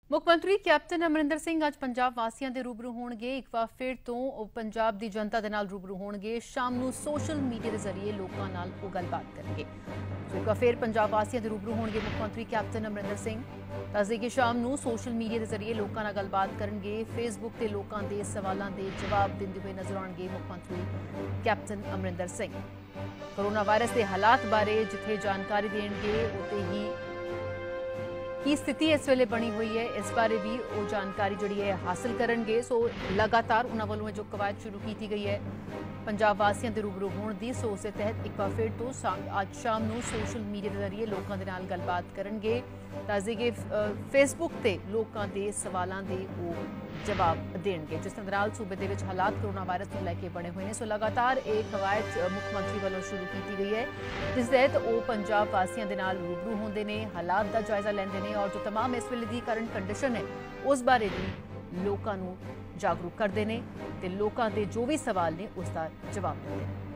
ਮੁੱਖ ਮੰਤਰੀ ਕੈਪਟਨ ਅਮਰਿੰਦਰ ਸਿੰਘ ਅੱਜ ਪੰਜਾਬ ਵਾਸੀਆਂ ਦੇ ਰੂਬਰੂ ਹੋਣਗੇ। ਇੱਕ ਵਾਰ ਫਿਰ ਤੋਂ ਉਹ ਪੰਜਾਬ ਦੀ ਜਨਤਾ ਦੇ ਨਾਲ ਰੂਬਰੂ ਹੋਣਗੇ। ਸ਼ਾਮ ਨੂੰ ਸੋਸ਼ਲ ਮੀਡੀਆ ਦੇ ਜ਼ਰੀਏ ਲੋਕਾਂ ਨਾਲ ਉਹ ਗੱਲਬਾਤ ਕਰਨਗੇ। ਇੱਕ ਵਾਰ ਫਿਰ ਪੰਜਾਬ ਵਾਸੀਆਂ ਦੇ ਰੂਬਰੂ ਹੋਣਗੇ ਮੁੱਖ ਮੰਤਰੀ ਕੈਪਟਨ ਅਮਰਿੰਦਰ ਸਿੰਘ। ਦੱਸਦੇ ਕਿ ਸ਼ਾਮ ਨੂੰ ਸੋਸ਼ਲ ਮੀਡੀਆ ਦੇ ਜ਼ਰੀਏ ਲੋਕਾਂ ਨਾਲ ਗੱਲਬਾਤ ਕਰਨਗੇ। ਫੇਸਬੁੱਕ ਤੇ ਲੋਕਾਂ ਦੇ ਸਵਾਲਾਂ ਦੇ ਜਵਾਬ ਦਿੰਦੇ ਹੋਏ ਨਜ਼ਰ ਆਉਣਗੇ ਮੁੱਖ ਮੰਤਰੀ captain Amarinder Singh. Corona virus ਦੇ ਹਾਲਾਤ ਬਾਰੇ ਜਿੱਥੇ ਜਾਣਕਾਰੀ ਦੇਣਗੇ ਉੱਤੇ ਹੀ की स्थिति इस वेले बनी हुई है इस बारे भी वो जानकारी जी है हासिल करेंगे। सो लगातार उन्होंने वालों जो कवायद शुरू की गई है पंजाब वासियों के रूबरू होने की, सो उस तहत एक बार फिर तो आज शाम को सोशल मीडिया के जरिए लोगों के नाल गलबात करेंगे। दसदे कि फेसबुक से लोगों के सवालों के वो जवाब देंगे। जिस तरह सूबे के हालात कोरोना वायरस को लैके बने हुए हैं, सो लगातार एक कवायद मुख्यमंत्री वालों शुरू की गई है जिस तहत वो पंजाब वासियों के नाल रूबरू होंगे ने, हालात का जायजा लेंदे ने और जो तमाम इस वेले की करंट कंडीशन है उस बारे भी लोगों को जागरूक करते हैं ते लोगों के जो भी सवाल ने उसका जवाब देते हैं।